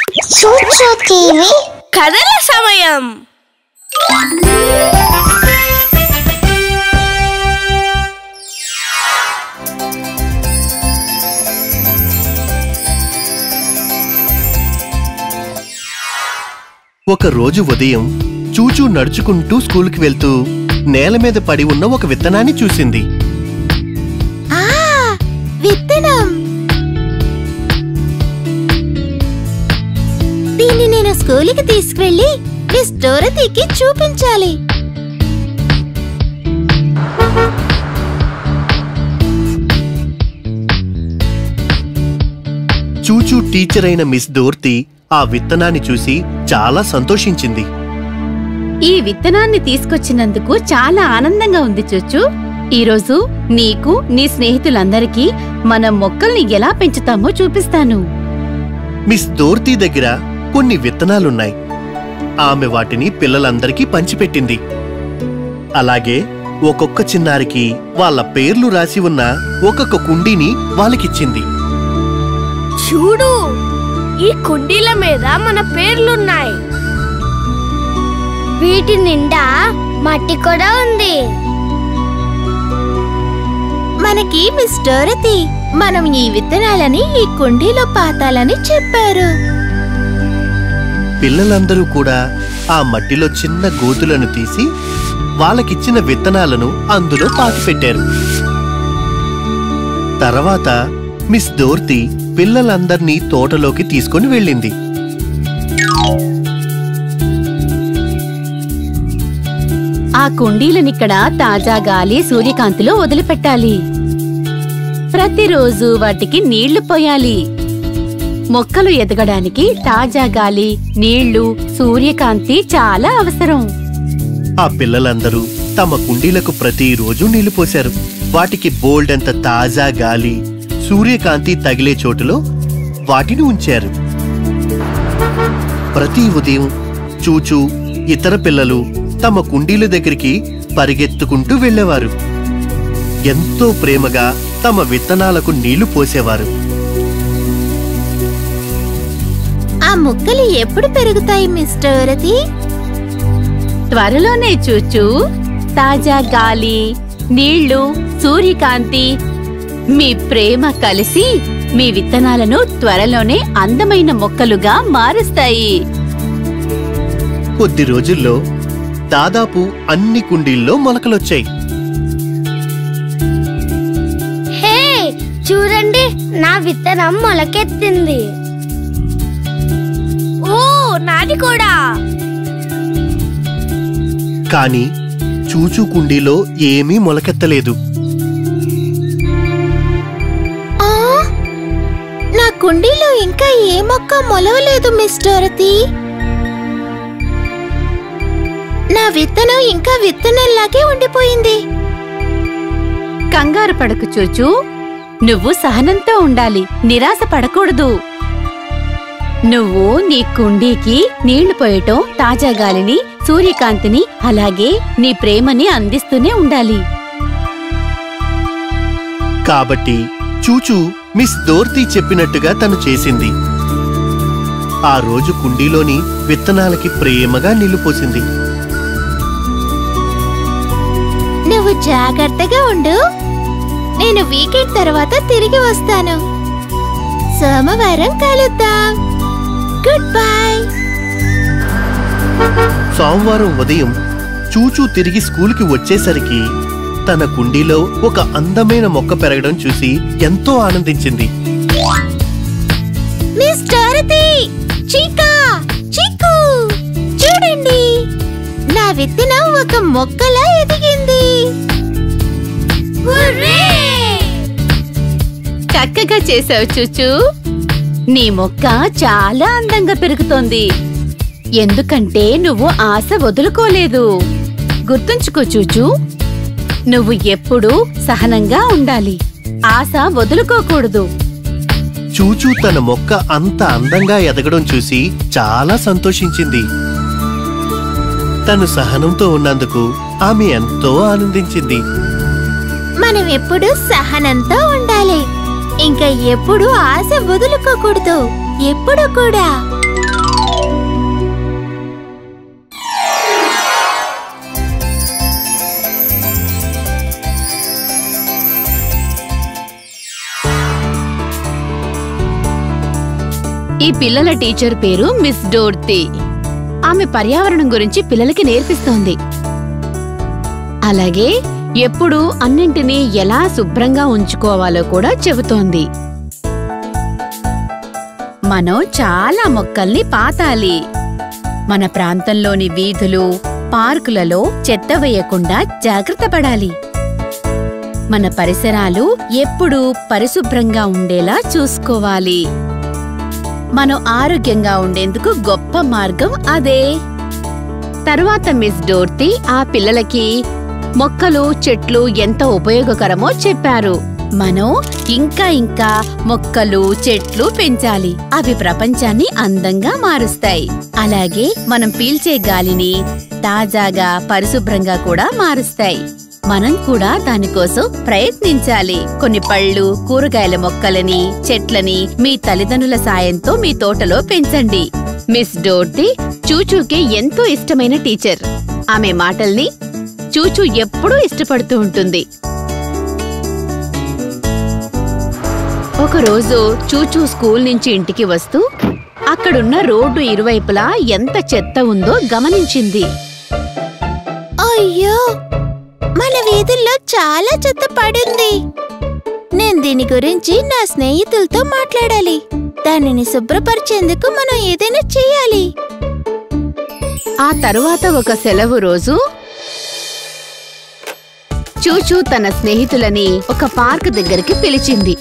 చూచు టీవీ కథల సమయం. ఒక రోజు ఉదయం చూచూ నడుచుకుంటూ స్కూల్కి వెళ్తూ నేల మీద పడి ఉన్న ఒక విత్తనాన్ని చూసింది. విత్తనం! దీన్ని నేను స్కూల్కి తీసుకువెళ్ళి మిస్ డోరతీకి చూపించాలి. చూచూ టీచర్ అయిన మిస్ డోర్తీ ఆ విత్తనాన్ని చూసి చాలా సంతోషించింది. ఈ విత్తనాన్ని తీసుకొచ్చినందుకు చాలా ఆనందంగా ఉంది చూచూ. ఈరోజు నీకు నీ స్నేహితులందరికీ మనం మొక్కల్ని ఎలా పెంచుతామో చూపిస్తాను. మిస్ డోర్తీ దగ్గర కొన్ని విత్తనాలున్నాయి. ఆమె వాటిని పిల్లలందరికీ పంచిపెట్టింది. అలాగే ఒక్కొక్క చిన్నారికి వాళ్ళ పేర్లు రాసి ఉన్న ఒక్కొక్క కుండీని వాళ్ళకిచ్చింది. చూడు, ఈ కుండీల మీద మన పేర్లున్నాయి. వీటి నిండా మట్టి కూడా ఉంది. మనకి మిస్ డోరతీ మనం ఈ విత్తనాలని ఈ కుండీలో పాతాలని చెప్పారు. పిల్లలందరూ కూడా ఆ మట్టిలో చిన్న గోతులను తీసి వాళ్ళకిచ్చిన విత్తనాలను అందులో పాతిపెట్టారు. తర్వాత మిస్ డోర్తీ పిల్లలందర్నీ తోటలోకి తీసుకొని వెళ్ళింది. ఆ కుండీలనిక్కడ తాజా గాలి సూర్యకాంతిలో వదిలిపెట్టాలి. ప్రతిరోజు వాటికి నీళ్లు పోయాలి. మొక్కలు ఎదగడానికి తాజా గాలి, నీళ్లు, సూర్యకాంతి చాలా అవసరం. ఆ పిల్లలందరూ తమ కుండీలకు ప్రతిరోజు నీళ్లు పోశారు. వాటికి బోల్డంత తాజా గాలి, సూర్యకాంతి తగిలే చోటులో వాటిని ఉంచారు. ప్రతి ఉదయం చూచూ ఇతర పిల్లలు తమ కుండీల దగ్గరికి పరిగెత్తుకుంటూ వెళ్ళేవారు. ఎంతో ప్రేమగా తమ విత్తనాలకు నీళ్లు పోసేవారు. ఆ మొక్కలు ఎప్పుడు పెరుగుతాయి మిస్ డోరతీ? త్వరలోనే చూచూ. తాజా గాలి, నీళ్లు, సూర్యకాంతి, మీ ప్రేమ కలిసి మీ విత్తనాలను త్వరలోనే అందమైన మొక్కలుగా మారుస్తాయి. కొద్ది రోజుల్లో దాదాపు అన్ని కుండీల్లో మొలకలొచ్చాయి. హే, చూడండి, నా విత్తనం మొలకెత్తింది. ఓ, నాది కూడా. కాని చూచూ కుండీలో ఏమీ మొలకెత్తలేదు. నా కుండీలో ఇంకా ఏ మొక్క మొలవలేదు మిస్ డోరతీ. నా విత్తనం ఇంకా విత్తనంలాగే ఉండిపోయింది. కంగారు పడకు చూచూ. నువ్వు సహనంతో ఉండాలి, నిరాశ పడకూడదు. నువ్వు నీ కుండీకి నీళ్లు పోయటం, తాజా గాలిని, సూర్యకాంతిని, అలాగే నీ ప్రేమని అందిస్తూనే ఉండాలి. కాబట్టి చూచూ మిస్ డోర్తీ చెప్పినట్టుగా తను చేసింది. ఆ రోజు కుండీలోని విత్తనాలకి ప్రేమగా నీళ్లు పోసింది. నువ్వు జాగ్రత్తగా ఉండు. నేను వీకెండ్ తర్వాత తిరిగి వస్తాను. సోమవారం కలుద్దాం. Good bye. సోమవారం ఉదయం చూచూ తిరిగి స్కూల్కి వచ్చేసరికి తన కుండీలో ఒక అందమైన మొక్క పెరగడం చూసి ఎంతో ఆనందించింది. మిస్ డోరతీ, చీకా, చీకు, చూడండి, నా విత్తనం ఒక మొక్కలా ఎదిగింది. చక్కగా చేసావు చూచూ. నీ మొక్క చాలా అందంగా పెరుగుతోంది. ఎందుకంటే నువ్వు ఆశ వదులుకోలేదు. గుర్తుంచుకో చూచూ, నువ్వు ఎప్పుడూ సహనంగా ఉండాలి, ఆశ వదులుకోకూడదు. చూచూ తన మొక్క అంత అందంగా ఎదగడం చూసి చాలా సంతోషించింది. తను సహనంతో ఉన్నందుకు ఆమె ఎంతో ఆనందించింది. మనం ఎప్పుడు సహనంతో ఉండాలి. ఇంకా ఎప్పుడు ఆశ వదులుకోకూడదు. ఎప్పుడు కూడా. ఈ పిల్లల టీచర్ పేరు మిస్ డోర్తీ. ఆమె పర్యావరణం గురించి పిల్లలకి నేర్పిస్తోంది. అలాగే ఎప్పుడూ అన్నింటినీ ఎలా శుభ్రంగా ఉంచుకోవాలో కూడా చెబుతోంది. మనం చాలా మొక్కల్ని పాతాలి. మన ప్రాంతంలోని వీధులు, పార్కులలో చెత్త వేయకుండా జాగ్రత్త పడాలి. మన పరిసరాలు ఎప్పుడూ పరిశుభ్రంగా ఉండేలా చూసుకోవాలి. మనం ఆరోగ్యంగా ఉండేందుకు గొప్ప మార్గం అదే. తరువాత మిస్ డోర్తీ ఆ పిల్లలకి మొక్కలు, చెట్లు ఎంత ఉపయోగకరమో చెప్పారు. మనం ఇంకా మొక్కలు, చెట్లు పెంచాలి. అవి ప్రపంచాన్ని అందంగా మారుస్తాయి. అలాగే మనం పీల్చే గాలిని తాజాగా, పరిశుభ్రంగా కూడా మారుస్తాయి. మనం కూడా దానికోసం ప్రయత్నించాలి. కొన్ని పళ్ళు, కూరగాయల మొక్కలని, చెట్లని మీ తల్లిదండ్రుల సాయంతో మీ తోటలో పెంచండి. మిస్ డోర్తీ చూచూకి ఎంతో ఇష్టమైన టీచర్. ఆమె మాటల్ని చూచూ ఎప్పుడూ ఇష్టపడుతూ ఉంటుంది. ఒకరోజు చూచూ స్కూల్ నుంచి ఇంటికి వస్తూ అక్కడున్న రోడ్డు ఇరువైపులా ఎంత చెత్త ఉందో గమనించింది. అయ్యో, మన వీధుల్లో చాలా చెత్త పడింది. నేను దీని గురించి నా స్నేహితులతో మాట్లాడాలి. దానిని శుభ్రపరిచేందుకు మనం ఏదైనా చెయ్యాలి. ఆ తరువాత ఒక సెలవు రోజు చూచూ తన స్నేహితులని ఒక పార్క్ దగ్గరికి పిలిచింది.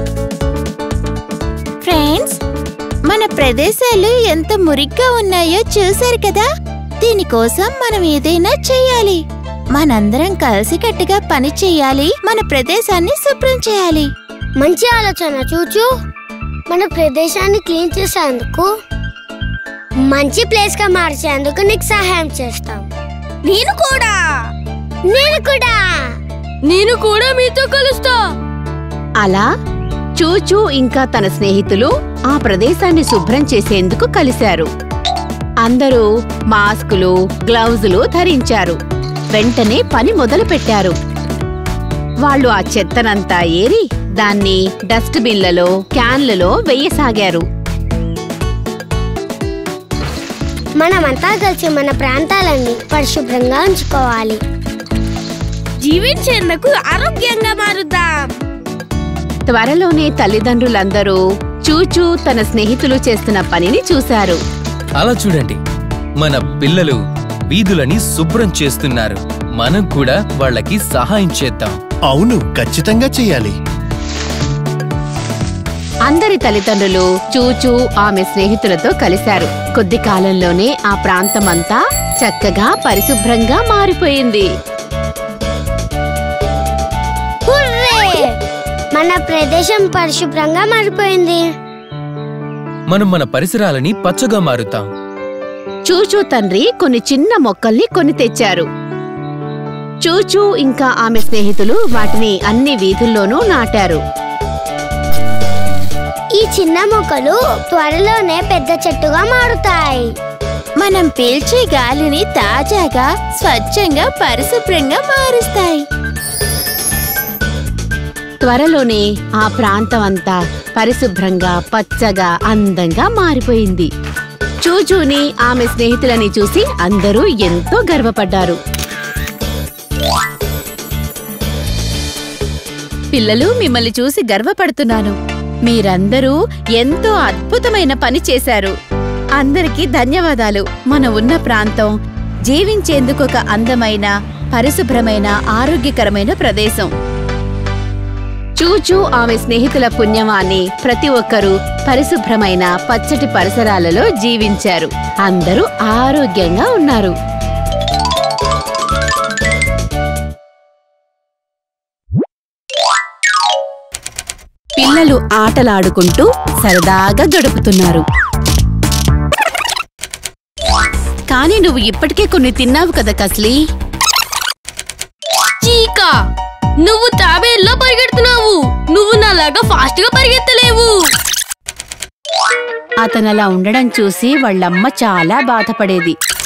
ఫ్రెండ్స్, మన ప్రదేశాలు ఎంత మురిగ్గా ఉన్నాయో చూశారు కదా. దీనికోసం మనం ఏదైనా చెయ్యాలి. మనందరం కలిసికట్టుగా పని చెయ్యాలి. మన ప్రదేశాన్ని శుభ్రం చేయాలి. మంచి ఆలోచన చూచూ. మన ప్రదేశాన్ని క్లీన్ చేసేందుకు, మంచి ప్లేస్ గా మార్చేందుకు నీకు సహాయం చేస్తాం. నేను కూడా మీతో కలుస్తా. అలా చూచూ ఇంకా తన స్నేహితులు ఆ ప్రదేశాన్ని శుభ్రం చేసేందుకు కలిశారు. అందరూ మాస్కులు, గ్లౌజులు ధరించారు. వెంటనే పని మొదలుపెట్టారు. వాళ్ళు ఆ చెత్తనంతా ఏరి దాన్ని డస్ట్ బిన్లలో, క్యాన్లలో వెయ్యసాగారు. మనమంతా కలిసి మన ప్రాంతాలన్నీ పరిశుభ్రంగా ఉంచుకోవాలి. జీవించేందుకు ఆరోగ్యంగా మారుద్దాం. త్వరలోనే తల్లిదండ్రులందరూ చూచూ తన స్నేహితులు చేస్తున్న పనిని చూశారు. అలా చూడండి, మన పిల్లలు వీధులని శుభ్రం చేస్తున్నారు. మనం కూడా వాళ్ళకి సహాయం చేద్దాం. అవును, ఖచ్చితంగా చెయ్యాలి. అందరి తల్లిదండ్రులు చూచూ ఆమె స్నేహితులతో కలిశారు. కొద్ది కాలంలోనే ఆ ప్రాంతమంతా చక్కగా పరిశుభ్రంగా మారిపోయింది. మన ప్రదేశం పరిశుభ్రంగా మారిపోయింది. మనం మన పరిసరాలని పచ్చగా మారుతాం. చూచూ తండ్రి కొన్ని చిన్న మొక్కల్ని కొని తెచ్చారు. చూచూ ఇంకా ఆమె స్నేహితులు వాటిని అన్ని వీధుల్లోనూ నాటారు. ఈ చిన్న మొక్కలు త్వరలోనే పెద్ద చెట్టుగా మారుతాయి. మనం పీల్చే గాలిని తాజాగా, స్వచ్ఛంగా, పరిశుభ్రంగా మారుస్తాయి. త్వరలోనే ఆ ప్రాంతం అంతా పరిశుభ్రంగా, పచ్చగా, అందంగా మారిపోయింది. చూచూని, ఆమె స్నేహితులని చూసి అందరూ ఎంతో గర్వపడ్డారు. పిల్లలు, మిమ్మల్ని చూసి గర్వపడుతున్నాను. మీరందరూ ఎంతో అద్భుతమైన పని చేశారు. అందరికీ ధన్యవాదాలు. మన ఉన్న ప్రాంతం జీవించేందుకు ఒక అందమైన, పరిశుభ్రమైన, ఆరోగ్యకరమైన ప్రదేశం. చూచూ ఆమె స్నేహితుల పుణ్యమాన్ని ప్రతి ఒక్కరూ పరిశుభ్రమైన, పచ్చటి పరిసరాలలో జీవించారు. అందరూ ఆరోగ్యంగా ఉన్నారు. పిల్లలు ఆటలాడుకుంటూ సరదాగా గడుపుతున్నారు. కానీ నువ్వు ఇప్పటికే కొన్ని తిన్నావు కదా కస్లీ. చీకా, నువ్వు తాబేల్లో పరిగెడుతున్నావు. నువ్వు నాలాగా ఫాస్ట్ గా పరిగెత్తలేవు. అతనలా ఉండడం చూసి వాళ్ళమ్మ చాలా బాధపడేది.